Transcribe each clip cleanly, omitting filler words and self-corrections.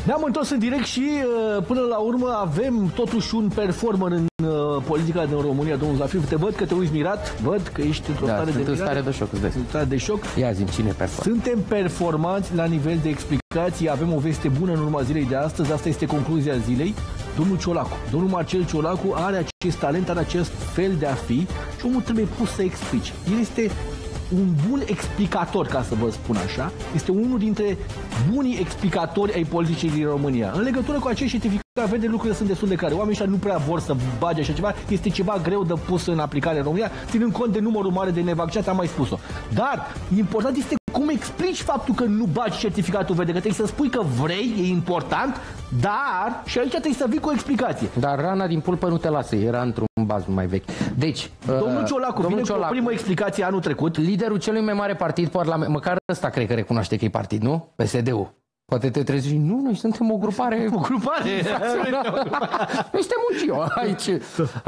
Ne-am întors în direct și până la urmă avem totuși un performer în politica din România, domnul Zafiu. Te văd că te uiți mirat, văd că ești într-o stare de mirare. Stare de șoc, stare de șoc. Ia zi-mi, cine performă? Suntem performanți la nivel de explicații, avem o veste bună în urma zilei de astăzi, asta este concluzia zilei. Domnul Ciolacu, domnul Marcel Ciolacu are acest talent, are acest fel de a fi și omul trebuie pus să explice. El este un bun explicator, ca să vă spun așa. Este unul dintre bunii explicatori ai politicii din România. În legătură cu acest certificat verde, lucrurile sunt destul de clare. Oamenii ăștia nu prea vor să bage așa ceva. Este ceva greu de pus în aplicare în România, ținând cont de numărul mare de nevaccinați, am mai spus-o. Dar important este cum explici faptul că nu bagi certificatul verde, că trebuie să spui că vrei, e important, dar și aici trebuie să vii cu o explicație. Dar rana din pulpă nu te lasă, era într-un baz mai vechi. Deci, domnul Ciolacu vine cu o primă explicație anul trecut. Liderul celui mai mare partid parlament, măcar ăsta cred că recunoaște că e partid, nu? PSD-ul. Poate te trezi și nu, noi suntem o grupare. O grupare? Noi suntem un cio aici.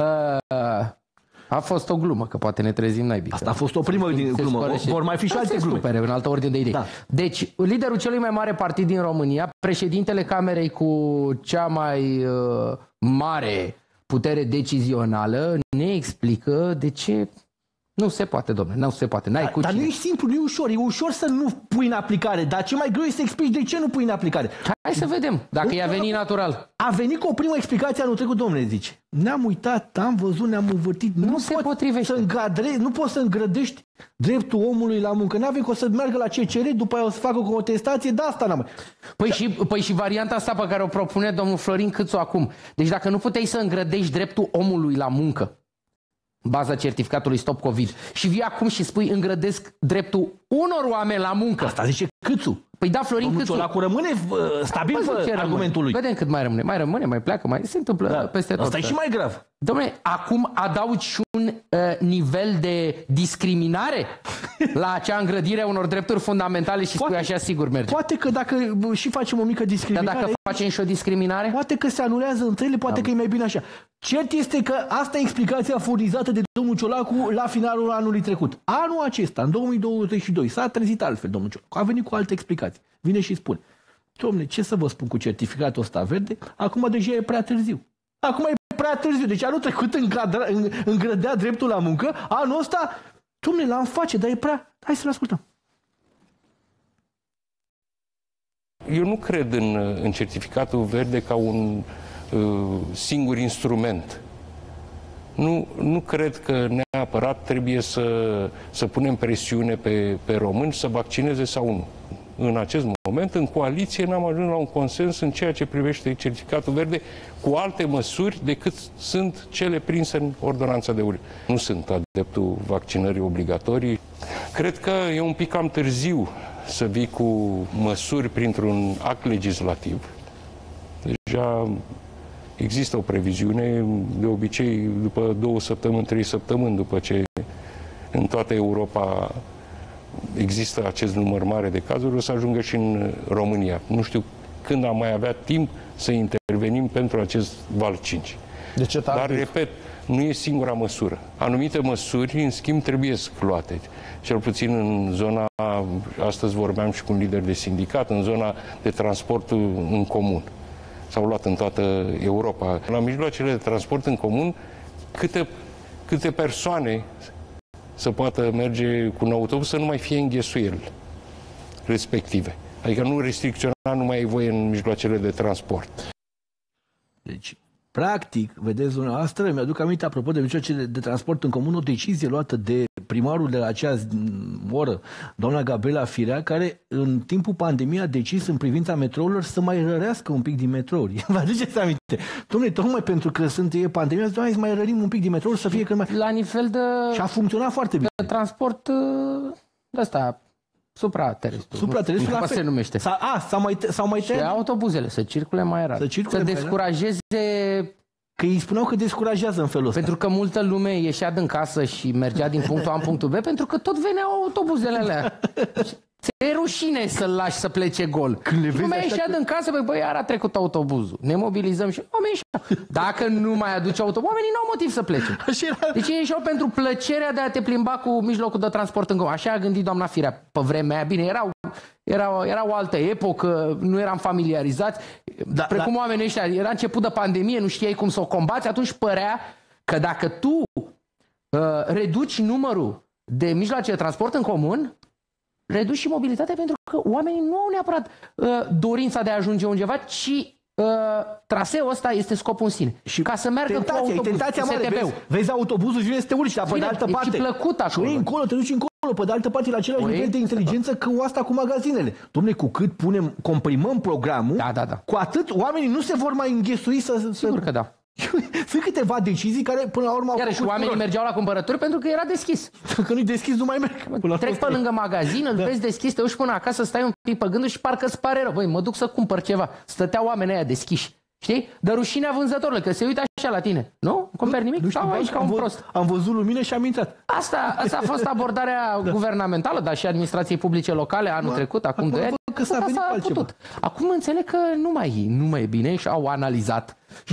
A fost o glumă, că poate ne trezim naibii. Asta a fost o primă glumă. Vor mai fi și alte glume. În altă ordine de idei. Da. Deci, liderul celui mai mare partid din România, președintele Camerei cu cea mai mare putere decizională, ne explică de ce nu se poate, domnule, nu se poate. N-ai cu dar cine. nu e simplu, nu e ușor. E ușor să nu pui în aplicare, dar ce mai greu e să explici de ce nu pui în aplicare. Hai să vedem, dacă i-a venit natural. A venit cu o primă explicație anul trecut, domnule, zice. Ne-am uitat, am văzut, ne-am învârtit. Nu se potrivește. Nu poți să îngrădești dreptul omului la muncă. N-avem că o să meargă la CCR, după aia o să facă o contestație, de asta n-am. Păi și varianta asta pe care o propune domnul Florin Câțu acum. Deci dacă nu puteai să îngrădești dreptul omului la muncă, baza certificatului Stop Covid, și vii acum și spui îngrădesc dreptul unor oameni la muncă. Asta zice Câțu. Păi da, Florin Câțu. Ciolacu rămâne stabil argumentul lui. Vedem cât mai rămâne. Mai rămâne, mai pleacă, se întâmplă peste tot. Asta e și mai grav. Dom'le, acum adaugi și un nivel de discriminare la acea îngrădire a unor drepturi fundamentale și spui așa sigur merge. Poate că dacă și facem o mică discriminare... Dar dacă facem și o discriminare? Poate că se anulează între ele, poate că e mai bine așa. Cert este că asta e explicația furnizată de domnul Ciolacu la finalul anului trecut. Anul acesta, în 2022, s-a trezit altfel domnul Ciolacu. A venit cu alte explicații. Vine și spune: dom'le, ce să vă spun cu certificatul ăsta verde? Acum deja e prea târziu. Acum e prea târziu. Deci anul trecut îngrădea dreptul la muncă, anul ăsta, dom'le, l-am face, dar e prea... Hai să-l ascultăm. Eu nu cred în certificatul verde ca un singur instrument. Nu cred că neapărat trebuie să punem presiune pe români să vaccineze sau nu. În acest moment, în coaliție, n-am ajuns la un consens în ceea ce privește certificatul verde cu alte măsuri decât sunt cele prinse în ordonanța de urgență. Nu sunt adeptul vaccinării obligatorii. Cred că e un pic cam târziu să vii cu măsuri printr-un act legislativ. Deja există o previziune, de obicei, după 2 săptămâni, 3 săptămâni, după ce în toată Europa există acest număr mare de cazuri, o să ajungă și în România. Nu știu când am mai avea timp să intervenim pentru acest val 5. Dar, repet, nu e singura măsură. Anumite măsuri, în schimb, trebuie luate. Cel puțin în zona, astăzi vorbeam și cu un lider de sindicat, în zona de transport în comun. S-au luat în toată Europa. La mijloacele de transport în comun, câte persoane să poată merge cu un autobuz, să nu mai fie înghesuieli respective. Adică nu restricționa, nu mai ai voie în mijloacele de transport. Deci, practic, vedeți dumneavoastră, mi-aduc aminte, apropo de mijloacele de transport în comun, o decizie luată de primarul de la acea oră, doamna Gabriela Firea, care în timpul pandemiei a decis în privința metrourilor să mai rărească un pic din metrouri. Vă aduceți aminte? Dom'le, tocmai pentru că e pandemia, să mai rărim un pic din metrouri, să fie cât mai... La nivel de... Și a funcționat foarte bine. De transport de ăsta, supraterestru. Supraterestru, la fel. Se numește. S-au mai tăiat... Și autobuzele, să circule mai rar. Să descurajeze... Că îi spuneau că descurajează în felul ăsta. Pentru că multă lume ieșea din casă și mergea din punctul A în punctul B, pentru că tot veneau autobuzele alea. ți-e rușine să-l lași să plece gol. Lumea ieșea din casă, băi, iar a trecut autobuzul. Ne mobilizăm și oamenii ieșeau. Dacă nu mai aduce autobuz, oamenii nu au motiv să plece. Deci ei ieșeau pentru plăcerea de a te plimba cu mijlocul de transport în comun. Așa a gândit doamna Firea pe vremea aia. Bine, era o altă epocă, nu eram familiarizați. Precum oamenii ăștia, era început de pandemie, nu știai cum să o combați, atunci părea că dacă tu reduci numărul de mijloace de transport în comun, reduci și mobilitatea, pentru că oamenii nu au neapărat dorința de a ajunge undeva, ci traseul ăsta este scopul în sine. Și ca să meargă cu autobuzul, vezi autobuzul și vine să te urci, dar pe de altă parte... E plăcut acolo. Și încolo, te duci încolo, pe de altă parte, la același nivel de inteligență că asta cu magazinele. Dom'le, cu cât comprimăm programul, cu atât oamenii nu se vor mai înghesui să... Sigur că da. Sunt câteva decizii care până la urmă au și oamenii mergeau la cumpărături pentru că era deschis. Că nu-i deschis, nu mai merg. Trec pe lângă magazin, îl vezi deschis, te uiți până acasă, stai un pic pe gânduri și parcă îți pare rău. Băi, mă duc să cumpăr ceva. Stăteau oamenii aia deschiși. Știi? Dă rușinea vânzătorului, că se uită așa la tine. Nu? Cumperi nimic? Nu știu, aici ca un prost. Am văzut lumină și am intrat. Asta a fost abordarea guvernamentală, dar și administrației publice locale anul trecut, acum 2 ani. Că s-a venit altceva. Acum înțeleg că nu mai e bine și au analizat și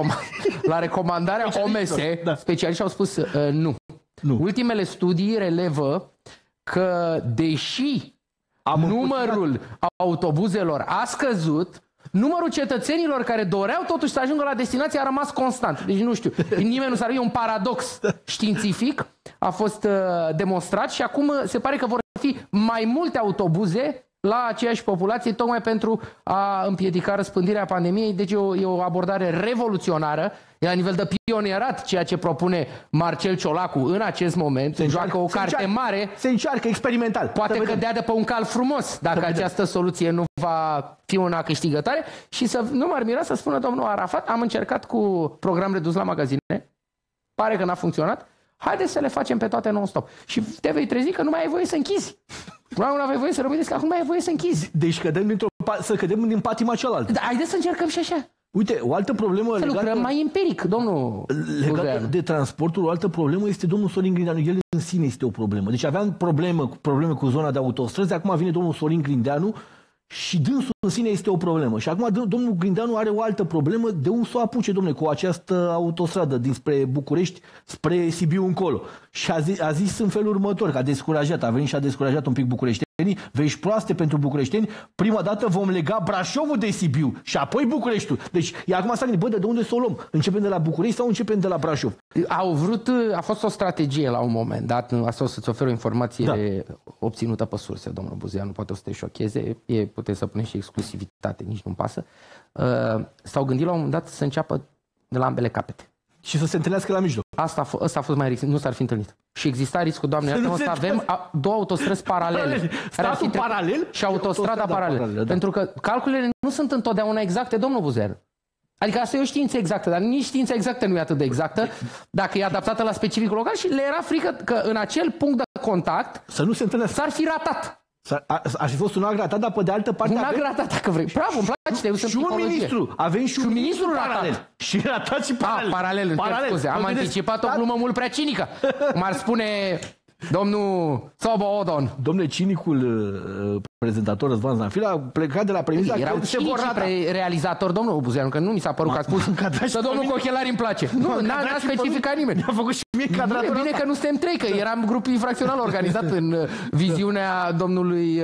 la recomandarea OMS, specialiștii au spus nu. Ultimele studii relevă că deși numărul autobuzelor a scăzut, numărul cetățenilor care doreau totuși să ajungă la destinație a rămas constant. Deci nu știu, nimeni nu s-ar fi un paradox științific, a fost demonstrat și acum se pare că vor fi mai multe autobuze la aceeași populație, tocmai pentru a împiedica răspândirea pandemiei. Deci e o abordare revoluționară, e la nivel de pionierat ceea ce propune Marcel Ciolacu în acest moment. Se joacă o carte mare. Se încearcă experimental. Poate că dea de pe un cal frumos dacă această soluție nu va fi una câștigătoare. Și nu m-ar mira să spună domnul Arafat, am încercat cu program redus la magazine, pare că n-a funcționat, haideți să le facem pe toate non-stop. Și te vei trezi că nu mai ai voie să închizi. Nu aveai voie să rămâi deschis, acum mai ai voie să închizi. Deci să cădem din patima cealaltă. Da, haideți să încercăm și așa. Uite, o altă problemă să lucrăm mai empiric, domnul legată de transportul, o altă problemă este domnul Sorin Grindeanu. El în sine este o problemă. Deci aveam probleme cu zona de autostrăzi, acum vine domnul Sorin Grindeanu și dânsul în sine este o problemă. Și acum domnul Grindeanu are o altă problemă, de unde să o apuce, domnule, cu această autostradă dinspre București spre Sibiu încolo. Și a zis în felul următor, că a descurajat, a venit și a descurajat un pic bucureștenii, vești proaste pentru bucureșteni, prima dată vom lega Brașovul de Sibiu și apoi Bucureștiul. Deci, acum s-a gândit, de unde să o luăm? Începem de la București sau începem de la Brașov? A fost o strategie la un moment dat, asta o să-ți ofer o informație obținută pe surse, domnul Buzeanu, poate o să te șocheze, puteți să puneți și exclusivitate, nici nu-mi pasă. S-au gândit la un moment dat să înceapă de la ambele capete. Și să se întâlnească la mijloc. Asta a fost mai risc, nu s-ar fi întâlnit. Și exista riscul, Doamne, să avem două autostrăzi paralele. Statul paralel și autostrada paralelă. Pentru că calculele nu sunt întotdeauna exacte, domnul Buzeanu. Adică asta e o știință exactă, dar nici știința exactă nu e atât de exactă dacă e adaptată la specificul local și le era frică că în acel punct de contact să nu se întâlnească. S-ar fi ratat. Ar fi fost un act ratat, dar pe de altă parte un act ratat, dacă vrei. Bravo, îmi place. Și un ministru. Avem și un ministru paralel. Și ratat și paralel. Paralel. Scuze, am anticipat o glumă mult prea cinică. Cum ar spune domnul Sobodon. Domnule, cinicul prezentator Răzvan Zanfir a plecat de la premisa că se vor rata. Realizator, domnul Buzeanu, că nu mi s-a părut că a spus că domnul Cochelari îmi place. Nu, n-a specificat nimeni. Mi-a făcut și mie cadratura. Bine că nu suntem trei, că eram grup infracțional organizat în viziunea domnului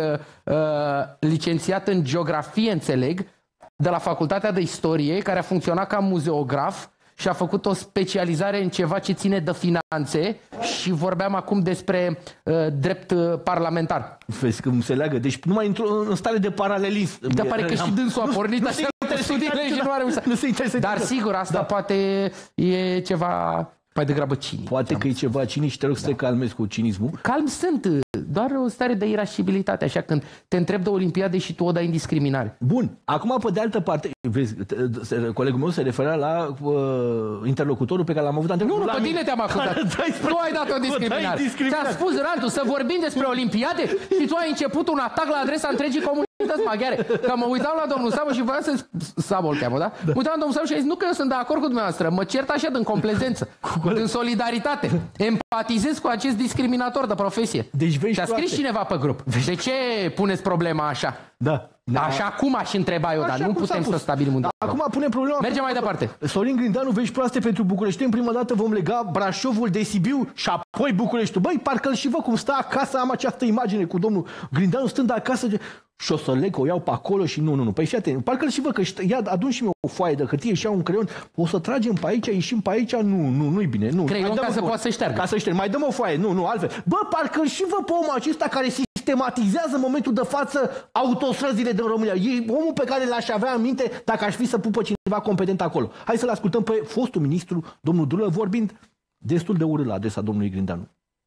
licențiat în geografie, înțeleg, de la Facultatea de Istorie, care a funcționat ca muzeograf și a făcut o specializare în ceva ce ține de finanțe și vorbeam acum despre drept parlamentar. Vezi cum se leagă. Deci nu mai intru în stare de paralelism. Dar pare că și dânsul a pornit așa studiile și nu are un... Dar sigur, asta poate e ceva mai degrabă cinic. Poate că e ceva cinic și te rog să te calmezi cu cinismul. Calm sunt, doar o stare de irascibilitate, așa când te întreb de Olimpiade și tu o dai în discriminare. Bun, acum pe de altă parte, vezi, colegul meu se referea la interlocutorul pe care l-am avut Nu, pe tine te-am acuzat. Tu ai dat o discriminare. Ți-a spus Rantu să vorbim despre Olimpiade și tu ai început un atac la adresa întregii comunități. comunități maghiare. Că mă uitam la domnul Sabo și voiam să... Sabo îl cheamă, da? Mă uitam la domnul Sabo și a zis, nu că eu sunt de acord cu dumneavoastră, mă cert așa din complezență, din solidaritate. Empatizez cu acest discriminator de profesie. Deci vezi și a scris cineva pe grup. De ce puneți problema așa? Da. Așa cum aș întreba eu, dar nu putem să stabilim unde. Acum punem problema. Mergem mai departe. Sorin Grindeanu, vești proaste pentru București. În prima dată vom lega Brașovul de Sibiu și apoi Bucureștiul. Băi, parcă-l și vă cum stă acasă, am această imagine cu domnul Grindeanu stând acasă și o să leg, o iau pe acolo și nu. Păi și atent, parcă-l și vă că adun și mie o foaie de hârtie și iau un creion. O să tragem pe aici, ieșim pe aici, nu-i bine. Nu. Creion ca să poată să șteargă. Ca să șteargă. Mai dăm o foaie, nu, altfel. Bă, parcă-l și vă pe omul acesta care sistematizează în momentul de față autostrăzile din România. E omul pe care l-aș avea în minte dacă aș fi să pupă cineva competent acolo. Hai să-l ascultăm pe fostul ministru, domnul Drulă, vorbind destul de urât la adresa domnului Grindeanu.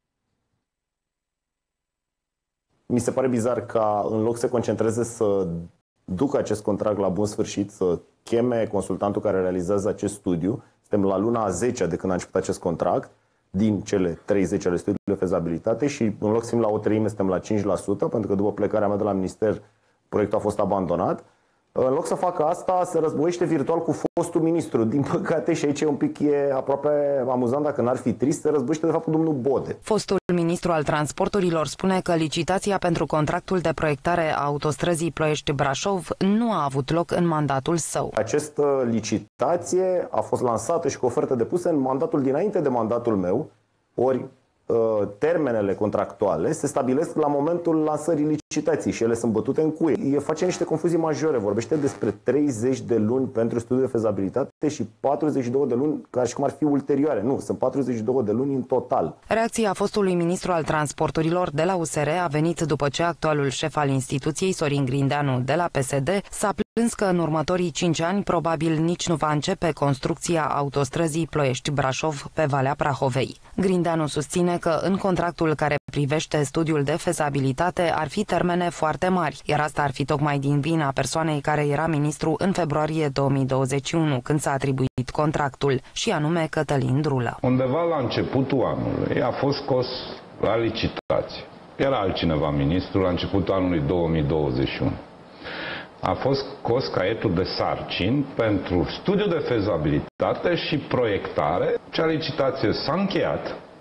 Mi se pare bizar ca în loc să se concentreze să ducă acest contract la bun sfârșit, să cheme consultantul care realizează acest studiu. Suntem la luna a 10-a de când a început acest contract, din cele 30 ale studiului de fezabilitate și în loc să fim la o treime, suntem la 5%, pentru că după plecarea mea de la minister, proiectul a fost abandonat. În loc să facă asta, se războiește virtual cu fostul ministru. Din păcate, și aici e aproape amuzant, dacă n-ar fi trist, se războiește de fapt cu domnul Bode. Fostul ministru al transporturilor spune că licitația pentru contractul de proiectare a autostrăzii Ploiești-Brașov nu a avut loc în mandatul său. Această licitație a fost lansată și cu ofertă depusă în mandatul dinainte de mandatul meu, ori termenele contractuale se stabilesc la momentul lansării licitației și ele sunt bătute în cuie. Face niște confuzii majore. Vorbește despre 30 de luni pentru studiul de fezabilitate și 42 de luni ca și cum ar fi ulterioare. Nu, sunt 42 de luni în total. Reacția fostului ministru al transporturilor de la USR a venit după ce actualul șef al instituției, Sorin Grindeanu, de la PSD, s-a plâns că în următorii 5 ani probabil nici nu va începe construcția autostrăzii Ploiești-Brașov pe Valea Prahovei. Grindeanu susține că în contractul care privește studiul de fezabilitate ar fi termene foarte mari, iar asta ar fi tocmai din vina persoanei care era ministru în februarie 2021, când s-a atribuit contractul, și anume Cătălin Drulă. Undeva la începutul anului a fost scos la licitație. Era altcineva ministru la începutul anului 2021. A fost scos caietul de sarcini pentru studiul de fezabilitate și proiectare. Cea licitație s-a încheiat.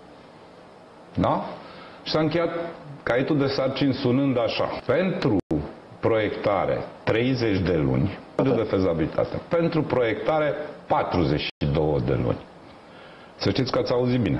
Da? Și s-a încheiat caietul de sarcini sunând așa. Pentru proiectare 30 de luni, studiul de fezabilitate. Pentru proiectare 42 de luni. Să știți că ați auzit bine.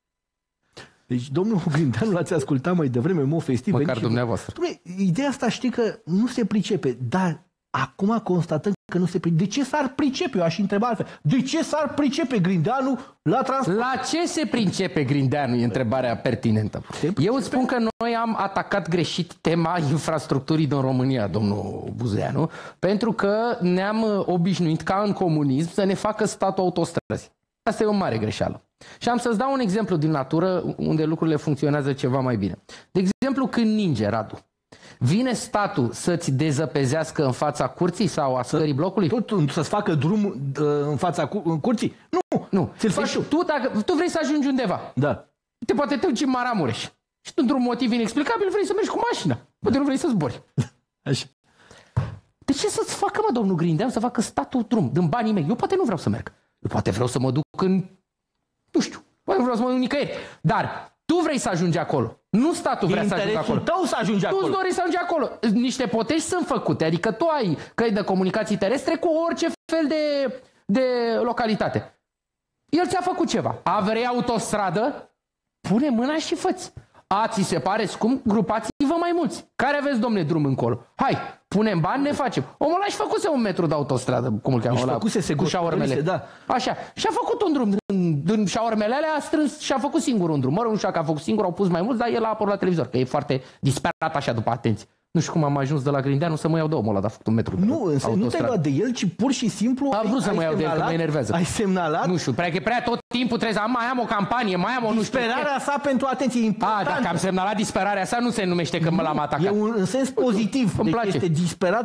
Deci domnul Grindeanu l-ați ascultat mai devreme, în mod festiv. Măcar dumneavoastră. Ideea asta știi că nu se pricepe, dar acum constatăm că nu se pricepe. De ce s-ar pricepe? Eu aș întreba altfel. De ce s-ar pricepe Grindeanu la transport? La ce se pricepe Grindeanu? E întrebarea pertinentă. Eu îți spun că noi am atacat greșit tema infrastructurii din România, domnul Buzeanu, pentru că ne-am obișnuit ca în comunism să ne facă statul autostrăzi. Asta e o mare greșeală. Și am să-ți dau un exemplu din natură unde lucrurile funcționează ceva mai bine. De exemplu, când ninge, Radu, vine statul să-ți dezăpezească în fața curții sau a scării blocului? Să-ți facă drum în fața curții? Nu. Deci tu vrei să ajungi undeva. Da. Poate te duci în Maramureș. Și tu, într-un motiv inexplicabil, vrei să mergi cu mașina. Poate nu vrei să zbori. Așa. De ce să-ți facă, mă, domnul Grindeanu, să facă statul drum din banii mei? Eu poate nu vreau să merg. Eu poate vreau să mă duc în... Nu știu. Poate vreau să mă duc nicăieri. Dar tu vrei să ajungi acolo. Nu statul vrea să ajungi acolo. Tău să ajungi acolo. Tu îți dorești să ajungi acolo. Niște potești sunt făcute. Adică tu ai căi de comunicații terestre cu orice fel de localitate. El ți-a făcut ceva. A vrei autostradă? Pune mâna și fă-ți. Ți se pare scump? Grupați-vă mai mulți. Care aveți, domne, drum încolo? Hai, punem bani, ne facem. Omul ăla și făcuse un metru de autostradă, cum îl cheamă ăla, cu șaormele. Da. Așa. Și a făcut un drum. Din șaormele alea a strâns și a făcut singur un drum. Mă rog, nu știu că a făcut singur, au pus mai mulți, dar el a apărut la televizor, că e foarte disperat așa după atenție. Nu știu cum am ajuns de la Grindeanu să mă iau de omul ăla, dar a făcut un metru de autostradă. Nu te-ai luat de el, ci pur și simplu am vrut să mă iau de el, că mă enervează. Ai semnalat? Nu știu, prea tot timpul trebuie să mai am o campanie, mai am o nu știu. Disperarea sa pentru atenție importantă. Dacă am semnalat disperarea sa, nu se numește că mă l-am atacat. E un sens pozitiv. Îmi place. Este disperat pentru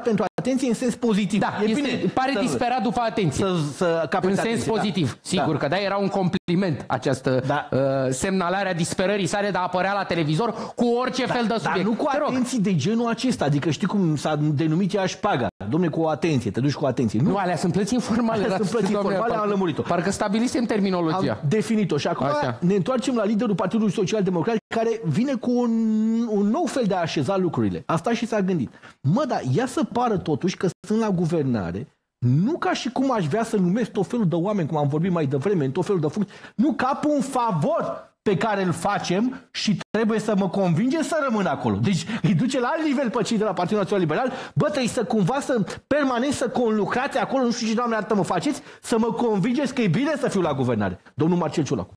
atenție în sens pozitiv. Da, pare disperat după atenție. În sens pozitiv. Sigur că da, era un compliment această semnalare a disperării sale de a apărea la televizor cu orice fel de subiect. Dar nu cu atenții de genul acesta. Adică știi cum s-a denumit ea șpaga. Dom'le, cu atenție, te duci cu atenție. Nu, alea sunt plăți informale. Alea sunt plăți informale, am lămurit-o. Parcă stabilisem terminologia. Am definit-o. Și acum ne întoarcem la liderul Partidului Social Democrat, care vine cu un nou fel de a așeza lucrurile. Asta și s-a gândit. Mă, dar ia să pară totuși că sunt la guvernare, nu ca și cum aș vrea să numesc tot felul de oameni, cum am vorbit mai devreme, în tot felul de funcții, nu ca pe un favor pe care îl facem și trebuie să mă convinge să rămân acolo. Deci îi duce la alt nivel pe cei de la Partidul Național Liberal. Bă, trebuie să cumva să permanent să conlucrați acolo, nu știu ce, Doamne iartă, mă faceți, să mă convingeți că e bine să fiu la guvernare. Domnul Marcel Ciolacu.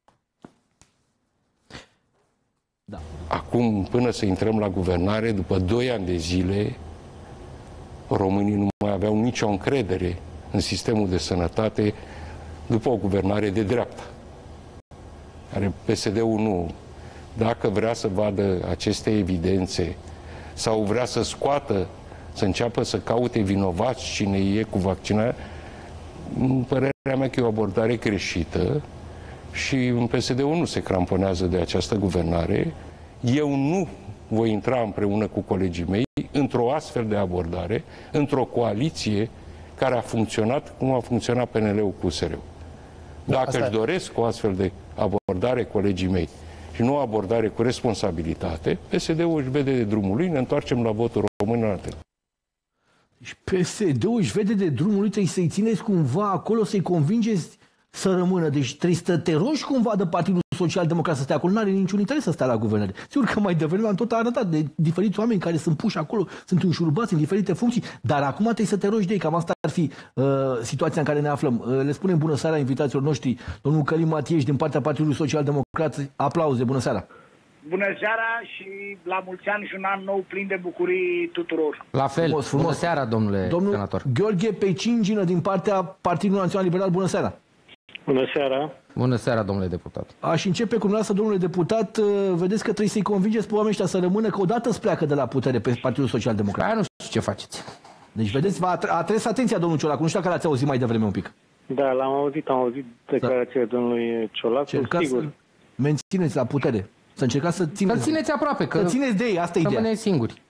Da. Acum, până să intrăm la guvernare, după 2 ani de zile, românii nu mai aveau nicio încredere în sistemul de sănătate după o guvernare de dreapta. Care PSD-ul nu. Dacă vrea să vadă aceste evidențe sau vrea să scoată, să înceapă să caute vinovați cine e cu vaccinarea, în părerea mea că e o abordare greșită și în PSD-ul nu se cramponează de această guvernare. Eu nu voi intra împreună cu colegii mei într-o astfel de abordare, într-o coaliție care a funcționat cum a funcționat PNL-ul cu USR-ul. Dacă își doresc o astfel de abordare colegii mei și nu o abordare cu responsabilitate, PSD-ul își vede de drumul lui, ne întoarcem la votul român în altele. Deci PSD-ul își vede de drumul lui, trebuie să-i țineți cumva acolo, să-i convingeți să rămână. Deci trebuie să te rogi cumva de Partidul Social Democrat să stea acolo. Nu are niciun interes să stea la guvernare. Sigur că mai devreme am tot arătat de diferiți oameni care sunt puși acolo, sunt înșurubați în diferite funcții, dar acum trebuie să te rogi de ei. Cam asta ar fi situația în care ne aflăm. Le spunem bună seara invitațiilor noștri, domnul Călim Matieș din partea Partidului Social Democrat. Aplauze, bună seara! Bună seara și la mulți ani și un an nou plin de bucurii tuturor. La fel, frumos. Bună seara, domnule senator. Gheorghe Pecingină din partea Partidului Național Liberal, bună seara! Bună seara! Bună seara, domnule deputat. Aș începe cu dumneavoastră, domnule deputat. Vedeți că trebuie să-i convingeți pe oamenii ăștia să rămână, că odată îți pleacă de la putere pe Partidul Social Democrat. Aia nu știu ce faceți. Deci, vedeți, v-a atras atenția domnul Ciolacu. Nu știu dacă l-ați auzit mai devreme un pic. Da, am auzit declarația domnului Ciolacu, sigur. Mențineți la putere. Să încercați să țineți. Să țineți aproape, că să țineți de ei, asta e ideea. Rămâneți singuri.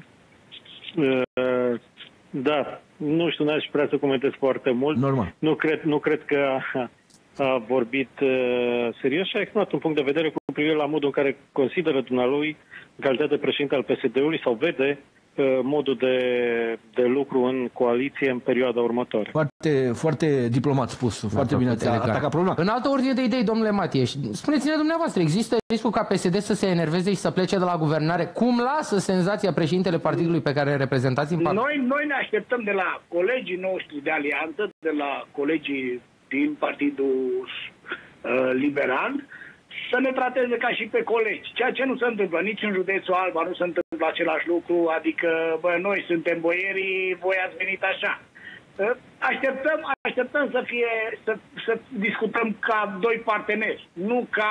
Da, nu știu, n-aș vrea să comentez foarte mult. Normal. Nu cred că a vorbit serios și a exprimat un punct de vedere cu privire la modul în care consideră dumnealui, în calitate de președinte al PSD-ului, sau vede modul de lucru în coaliție în perioada următoare. Foarte diplomat spus, foarte bine ați atacat problema. În altă ordine de idei, domnule Matieș, spuneți-ne dumneavoastră, există riscul ca PSD să se enerveze și să plece de la guvernare? Cum lasă senzația președintele partidului pe care îl reprezentați în Parlament? Noi ne așteptăm de la colegii noștri de alianță, de la colegii din Partidul Liberal, să ne trateze ca și pe colegi. Ceea ce nu se întâmplă. Nici în județul Alba nu se întâmplă același lucru, adică noi suntem boierii, voi ați venit așa. Așteptăm să discutăm ca doi parteneri, nu ca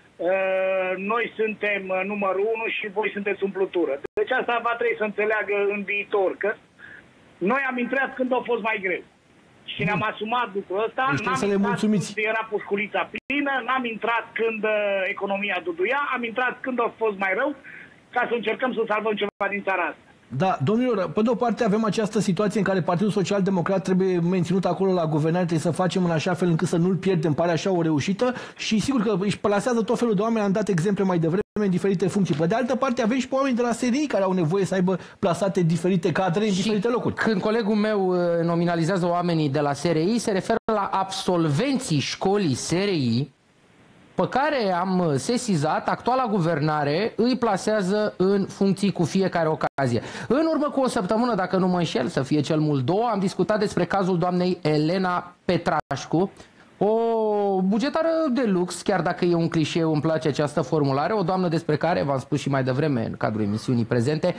noi suntem numărul 1 și voi sunteți umplutură. Deci asta va trebui să înțeleagă în viitor, că noi am intrat când a fost mai greu. Și ne-am asumat lucrul ăsta, n-am intrat când era pușculița plină, n-am intrat când economia duduia, am intrat când a fost mai rău, ca să încercăm să salvăm ceva din țara asta. Da, domnilor, pe de o parte avem această situație în care Partidul Social Democrat trebuie menținut acolo la guvernare, trebuie să facem în așa fel încât să nu-l pierdem, pare așa o reușită și sigur că își plasează tot felul de oameni, am dat exemple mai devreme în diferite funcții. Pe de altă parte avem și pe oameni de la SRI care au nevoie să aibă plasate diferite cadre în diferite locuri. Când colegul meu nominalizează oamenii de la SRI, se referă la absolvenții școlii SRI pe care am sesizat, actuala guvernare îi plasează în funcții cu fiecare ocazie. În urmă cu o săptămână, dacă nu mă înșel, să fie cel mult 2, am discutat despre cazul doamnei Elena Petrașcu, o bugetară de lux, chiar dacă e un clișeu, îmi place această formulare, o doamnă despre care, v-am spus și mai devreme în cadrul emisiunii prezente,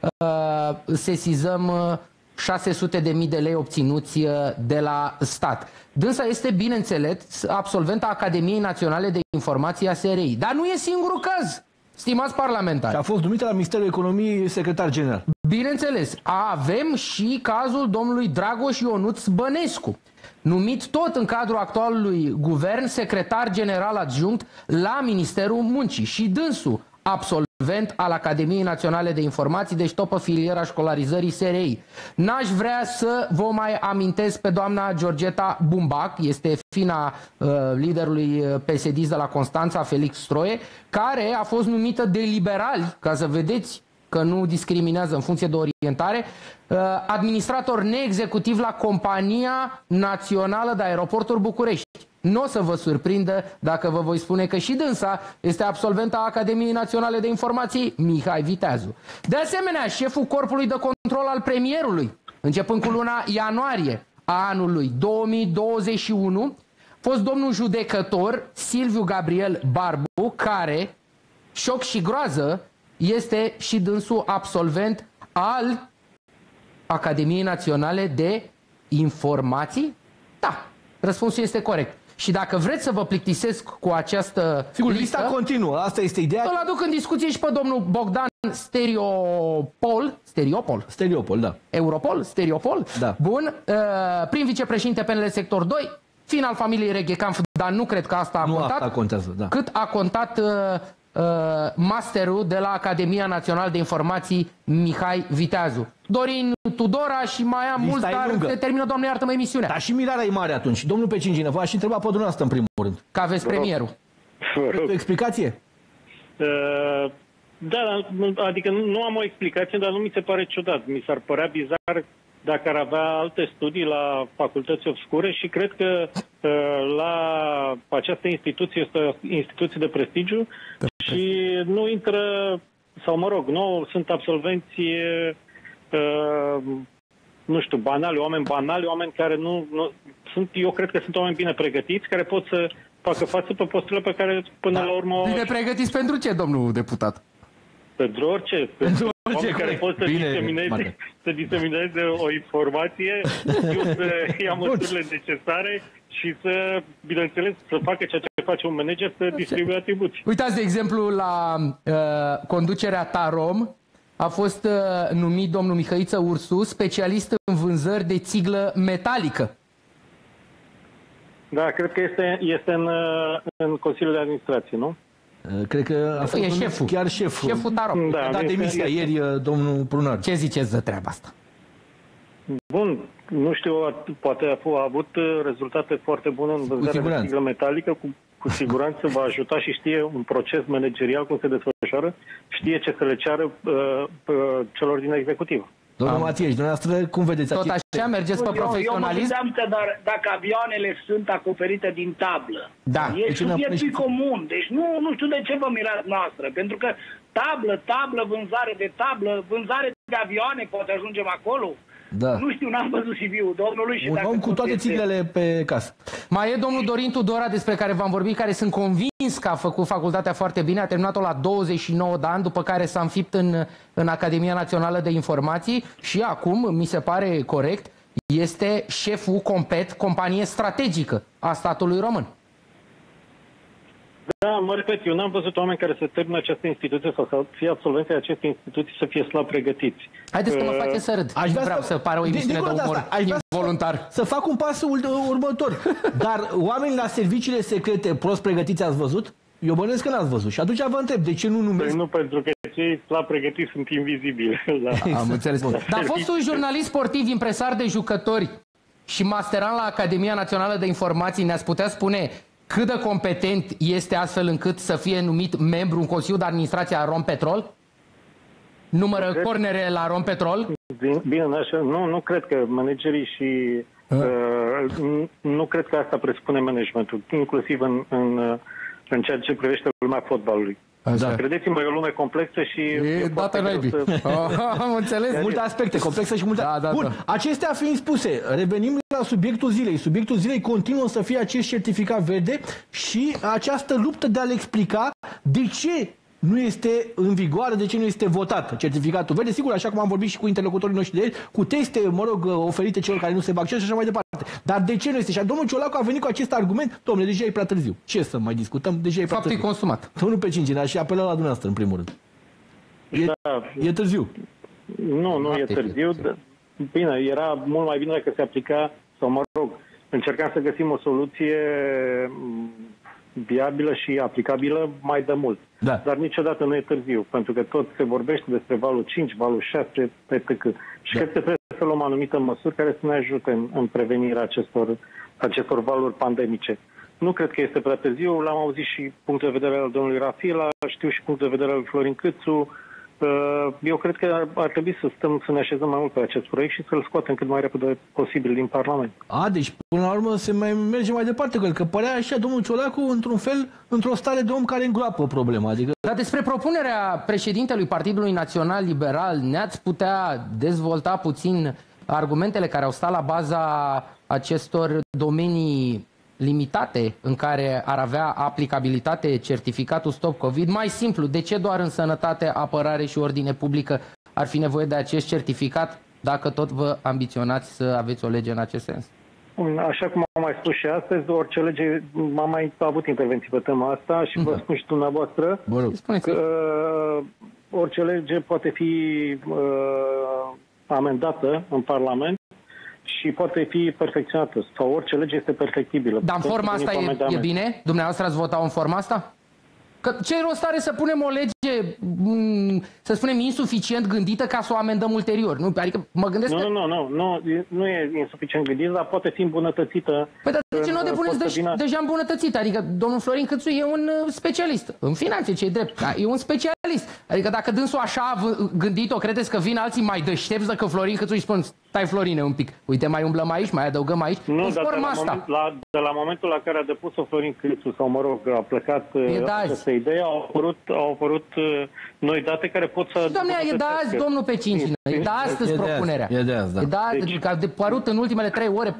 sesizăm 600.000 de lei obținuți de la stat. Dânsa este, bineînțeles, absolventa Academiei Naționale de Informație a SRI. Dar nu e singurul caz, stimați parlamentari. A fost numită la Ministerul Economiei secretar general. Bineînțeles, avem și cazul domnului Dragoș Ionuț Bănescu, numit tot în cadrul actualului guvern secretar general adjunct la Ministerul Muncii și dânsul absolvent al Academiei Naționale de Informații, deci tot pe filiera școlarizării SRI. N-aș vrea să vă mai amintesc pe doamna Georgeta Bumbac, este fina liderului PSD de la Constanța, Felix Stroie, care a fost numită de liberali, ca să vedeți că nu discriminează în funcție de orientare, administrator neexecutiv la Compania Națională de Aeroporturi București. Nu o să vă surprindă dacă vă voi spune că și dânsa este absolventa Academiei Naționale de Informații, Mihai Viteazu. De asemenea, șeful Corpului de Control al Premierului, începând cu luna ianuarie a anului 2021, a fost domnul judecător Silviu Gabriel Barbu, care, șoc și groază, este și dânsul absolvent al Academiei Naționale de Informații? Da, răspunsul este corect. Și dacă vreți să vă plictisesc cu această Sigur, lista continuă, asta este ideea. Îl aduc în discuție și pe domnul Bogdan Stereopol, da. Europol, Stereopol. Da. Bun, prim vicepreședinte PNL sector 2, fin al familiei Reghecamp, dar nu cred că asta a contat. Asta contează, da. Cât a contat masterul de la Academia Națională de Informații Mihai Viteazu. Dorin Tudora și mai am mulți, dar se termină, Doamne iartă-mă, emisiunea. Dar și mirarea e mare atunci. Domnul Pecingină, v-aș întreba pe dumneavoastră în primul rând. Că aveți premierul. O explicație? Da, adică nu am o explicație, dar nu mi se pare ciudat. Mi s-ar părea bizar dacă ar avea alte studii la facultăți obscure și cred că la această instituție este o instituție de prestigiu și nu intră, sau mă rog, nu sunt absolvenți, nu știu, banali, oameni care nu sunt, eu cred că sunt oameni bine pregătiți, care pot să facă față pe posturile pe care până la urmă... Bine pregătiți pentru ce, domnul deputat? Pentru orice. Pentru oameni care pot să disemineze o informație, să ia măsurile necesare și să, bineînțeles, să facă ceea ce face un manager, să distribuie atribuții. Uitați, de exemplu, la conducerea TAROM a fost numit domnul Mihăiță Ursu, specialist în vânzări de țiglă metalică. Da, cred că este în Consiliul de Administrație, nu? Cred că a fost șeful. Chiar șeful. Șeful TAROM. Da, a dat demisia ieri domnul Prunar. Ce ziceți de treaba asta? Bun, nu știu, poate a avut rezultate foarte bune în vânzarea de țiglă metalică, cu siguranță va ajuta și știe un proces managerial cum se desfășoară, știe ce să le ceară celor din executiv. Domnul Matieș, dumneavoastră, cum vedeți? Tot așa, mergeți pe profesionalism? Eu mă gândeam că dacă avioanele sunt acoperite din tablă, da. e subiectul comun. Deci nu știu de ce vă mirați noastră, pentru că tablă, vânzare de tablă, vânzare de avioane, poate ajungem acolo. Da. Nu știu, n-am văzut CV-ul domnului. Și un om cu toate țiglele pe casă. Mai e domnul Dorin Tudora, despre care v-am vorbit, care sunt convins că a făcut facultatea foarte bine, a terminat-o la 29 de ani, după care s-a înfipt în Academia Națională de Informații și acum, mi se pare corect, este șeful companie strategică a statului român. Da, mă repet, eu n-am văzut oameni care să termină această instituție sau să fie absolvenții acestei instituții să fie slab pregătiți. Haideți că mă face să râd. Nu vreau să pară o emisiune de umor involuntar. Să fac un pas următor. Dar oamenii la serviciile secrete prost pregătiți ați văzut? Eu bănuiesc că n-ați văzut. Și atunci vă întreb, de ce nu numesc? Nu, pentru că cei slab pregătiți sunt invizibili. Da. Am înțeles. Dar a fost un jurnalist sportiv, impresar de jucători și masteran la Academia Națională de Informații, ne-ați putea spune cât de competent este astfel încât să fie numit membru în Consiliul de Administrație a Rompetrol? Numără cornere la Rompetrol? Bine, așa, nu cred că managerii și... nu cred că asta presupune managementul, inclusiv în ceea ce privește lumea fotbalului. Da. Credeți-mă, e o lume complexă și... E dată naibii. Am înțeles. Multe aspecte complexe și multe... Da. Bun, acestea fiind spuse, revenim la subiectul zilei. Subiectul zilei continuă să fie acest certificat verde și această luptă de a le explica de ce nu este în vigoare, de ce nu este votat certificatul verde. Sigur, așa cum am vorbit și cu interlocutorii noștri de ieri, cu teste, oferite celor care nu se vaccinează și așa mai departe. Dar de ce nu este? Și domnul Ciolacu a venit cu acest argument. Dom'le, deja e prea târziu. Ce să mai discutăm? Deja e prea târziu. Faptul e consumat. Domnul Pecingină, și apelăm la dumneavoastră, în primul rând. E târziu. Nu e târziu. Bine, era mult mai bine dacă se aplica, sau mă rog, încercam să găsim o soluție viabilă și aplicabilă mai de mult. Da. Dar niciodată nu e târziu, pentru că tot se vorbește despre valul 5, valul 6, etc. Și cred că trebuie să luăm anumite măsuri care să ne ajute în prevenirea acestor valuri pandemice. Nu cred că este prea târziu, l-am auzit și punctul de vedere al domnului Rafila, știu și punctul de vedere al Florin Câțu. Eu cred că ar trebui să ne așezăm mai mult pe acest proiect și să-l scoatem cât mai repede posibil din Parlament. Deci până la urmă se mai merge mai departe cu el, că părea așa domnul Ciolacu într-un fel, într-o stare de om care îngroapă problema. Adică... Dar despre propunerea președintelui Partidului Național Liberal, ne-ați putea dezvolta puțin argumentele care au stat la baza acestor domenii limitate în care ar avea aplicabilitate certificatul Stop COVID? Mai simplu, de ce doar în sănătate, apărare și ordine publică ar fi nevoie de acest certificat dacă tot vă ambiționați să aveți o lege în acest sens? Așa cum am mai spus și astăzi, orice lege, am mai avut intervenții pe tema asta și vă spun și dumneavoastră că orice lege poate fi amendată în Parlament și poate fi perfecționată. Sau orice lege este perfectibilă. Dar în forma asta e bine? Dumneavoastră ați votat în forma asta? Că ce rost are să punem o lege, să spunem, insuficient gândită ca să o amendăm ulterior? Nu? Adică mă gândesc Nu e insuficient gândită, dar poate fi îmbunătățită. Păi dar de ce nu o depuneți deja îmbunătățită? Adică domnul Florin Câțu e un specialist în finanțe, ce-i drept. E un specialist. Adică dacă dânsul așa a gândit-o, credeți că vin alții mai deștepți dacă Florin Câțu îi spun: stai, Florine, un pic, uite, mai umblăm aici, mai adăugăm aici? Nu, dar de la momentul la care a depus-o Florin Câțu, sau mă rog, a plecat această idee, au apărut noi date care pot să... Doamne, e de azi, domnul Pecincină, e de astăzi propunerea. E de azi, da. E de azi, deci că a apărut în ultimele 3 ore.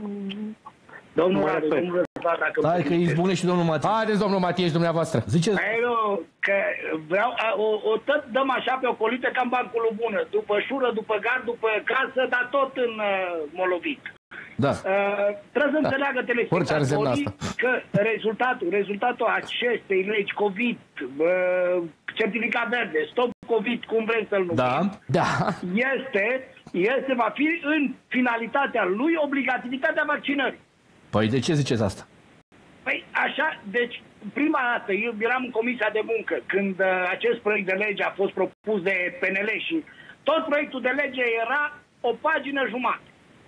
Hai că izbucnește și domnul Matias. Haideți, domnul Matias, dumneavoastră. Ziceți... Că vreau, o tot dăm așa pe ocolită ca în bancul bună. După șură, după gard, după casă, dar tot în molovit. Da. Trebuie să înțeleagă telespectatorii că rezultatul acestei legi COVID, certificat verde, Stop COVID, cum vrem să-l numim, va fi în finalitatea lui obligativitatea vaccinării. Păi de ce ziceți asta? Păi așa, deci prima dată eu eram în Comisia de Muncă când acest proiect de lege a fost propus de PNL și tot proiectul de lege era o pagină jumătate.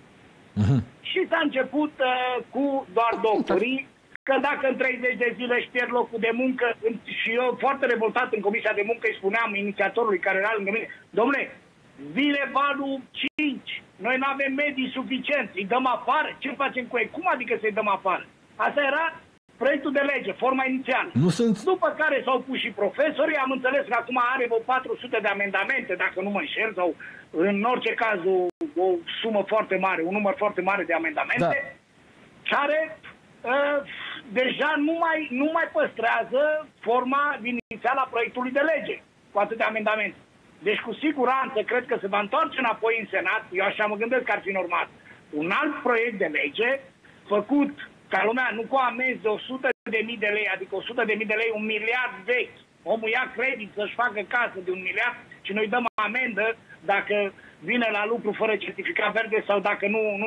Și s-a început cu doar doctorii, că dacă în 30 de zile își pierd locul de muncă, și eu foarte revoltat în Comisia de Muncă îi spuneam inițiatorului care era lângă mine: dom'le, vine valul 5, noi nu avem medii suficienți, îi dăm afară? Ce facem cu ei? Cum adică să-i dăm afară? Asta era proiectul de lege, forma inițială. După care s-au pus și profesorii, am înțeles că acum are vreo 400 de amendamente, dacă nu mă înșel, sau în orice caz o sumă foarte mare, un număr foarte mare de amendamente, care deja nu mai păstrează forma inițială a proiectului de lege, cu atâtea amendamente. Deci cu siguranță cred că se va întoarce înapoi în Senat, eu așa mă gândesc că ar fi normal, un alt proiect de lege făcut ca lumea, nu cu amenzi de 100.000 de lei, adică 100.000 de lei, 1 miliard vechi. Omul ia credit să-și facă casă de 1 miliard și noi dăm amendă dacă vine la lucru fără certificat verde sau dacă nu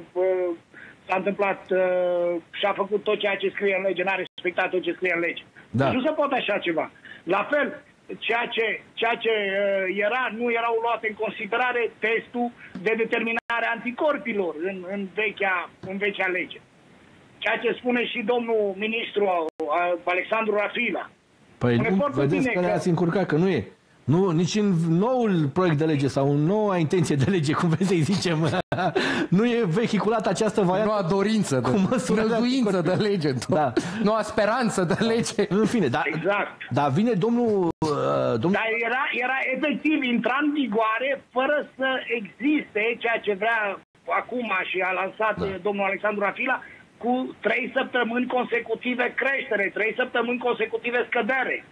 s-a întâmplat, și-a făcut tot ceea ce scrie în lege, n-a respectat tot ce scrie în lege. Da. Deci nu se poate așa ceva. La fel, ceea ce nu erau luate în considerare testul de determinare a anticorpilor în vechea lege. Ceea ce spune și domnul ministru Alexandru Rafila. Păi nu, vedeți că le-ați încurcat, că nu e. Nu, nici în noul proiect de lege sau în noua intenție de lege, cum vrem să-i zicem, nu e vehiculată această variantă. Noua dorință, năzuință de lege, noua speranță de lege. În fine, exact. Dar vine domnul... Dar era efectiv, intra în vigoare fără să existe ceea ce vrea acum și a lansat domnul Alexandru Rafila, cu 3 săptămâni consecutive creștere, 3 săptămâni consecutive scădere.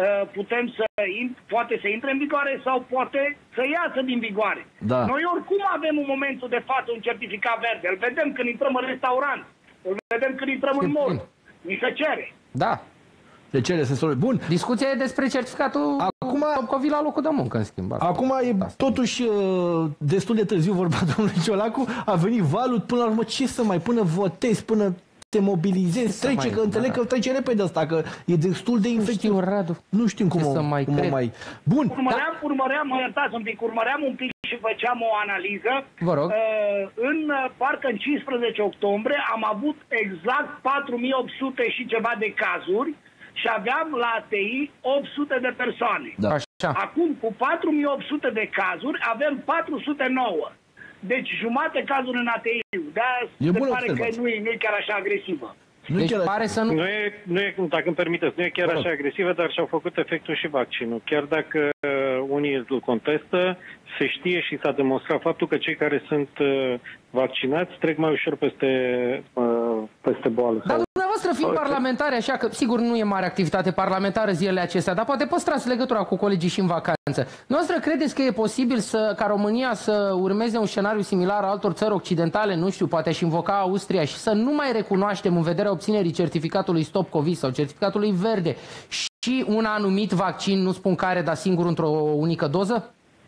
Poate să intre în vigoare sau poate să iasă din vigoare. Da. Noi oricum avem în momentul de față un certificat verde. Îl vedem când intrăm în restaurant, îl vedem când intrăm în mall. Ni se cere. Da. Se cere, se solicite. Bun. Discuția e despre certificatul acum Topcovi la locul de muncă, în schimb. Acum e totuși destul de târziu, vorba domnului Ciolacu, a venit valul, până la urmă ce să mai, până votezi, până te mobilizezi, trece, că înțeleg că trece repede asta, că e destul de infectiv. Nu știu, Radu. Nu știm cum o mai... Bun. Urmăream, mă iertați un pic, urmăream un pic și făceam o analiză. Vă rog. Parcă în 15 octombrie am avut exact 4800 și ceva de cazuri și aveam la ATI 800 de persoane. Da. Așa. Acum, cu 4800 de cazuri, avem 409. Deci jumate cazuri în ATI. De-aia se pare că nu e chiar așa agresivă. Deci pare să nu... Nu e, dacă îmi permiteți, nu e chiar așa agresivă, dar și-au făcut efectul și vaccinul. Chiar dacă unii îl contestă, se știe și s-a demonstrat faptul că cei care sunt vaccinați trec mai ușor peste boală. Dar dumneavoastră fiind parlamentari, așa că sigur nu e mare activitate parlamentară zilele acestea, dar poate păstrați legătura cu colegii și în vacanță. Noastră credeți că e posibil ca România să urmeze un scenariu similar altor țări occidentale, nu știu, poate și invoca Austria și să nu mai recunoaștem în vederea obținerii certificatului Stop COVID sau certificatului verde și un anumit vaccin, nu spun care, dar singur într-o unică doză?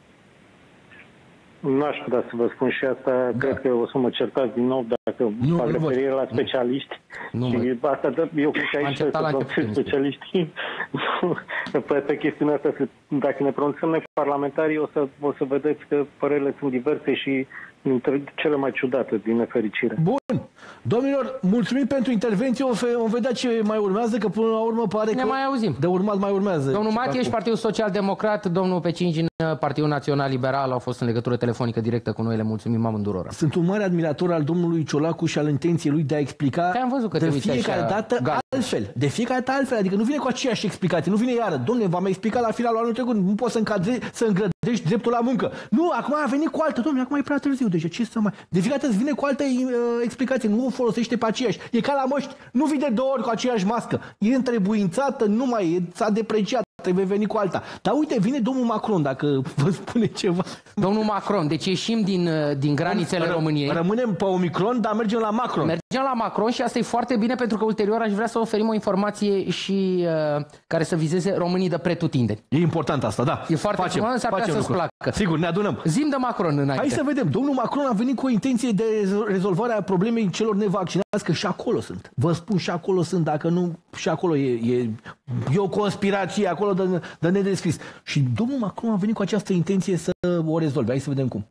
Nu aș putea să vă spun și asta, cred că o să mă certați din nou dacă fac referire la specialiști. Și asta, eu cred că aici să fie specialiștii. Pe chestiunea asta, dacă ne pronunțăm noi parlamentarii, o să vedeți că părerile sunt diverse și cele mai ciudate, din nefericire. Bun. Domnilor, mulțumim pentru intervenție. O vedea ce mai urmează, că până la urmă pare că... Ne mai auzim. De urmat mai urmează. Domnul Matieș, Partidul Social Democrat, domnul Pecingin, Partidul Național Liberal, au fost în legătură telefonică directă cu noi. Le mulțumim amândurora. Sunt un mare admirator al domnului Ciolacu și al intenției lui de a explica de fiecare dată altfel. De fiecare dată altfel. Adică nu vine cu aceeași explicație. Nu vine iară. Dom'le, v-am explicat la finalul anului trecut. Nu poți să îngrădești dreptul la muncă. Nu, acum a venit cu altă. Dom'le, acum e prea târziu. Deci ce să mai... De fiecare dată vine cu altă explicație. Nu o folosește pe aceeași. E ca la măști. Nu vine de 2 ori cu aceeași mască. E întrebuințată, nu mai e, s-a depreciat. Trebuie veni cu alta. Dar uite, vine domnul Macron, dacă vă spune ceva. Domnul Macron, deci ieșim din granițele României. Rămânem pe Omicron, dar mergem la Macron. Mergem la Macron și asta e foarte bine, pentru că ulterior aș vrea să oferim o informație și care să vizeze românii de pretutindeni. E important asta, da. E foarte frumos, s-ar putea să-ți placă. Sigur, ne adunăm. Zim de Macron înainte. Hai să vedem. Domnul Macron a venit cu o intenție de rezolvare a problemei celor nevaccinați, că și acolo sunt. Vă spun, și acolo sunt, dacă nu, și acolo e o conspirație acolo de nedescris. Și domnul Macron a venit cu această intenție să o rezolve. Hai să vedem cum.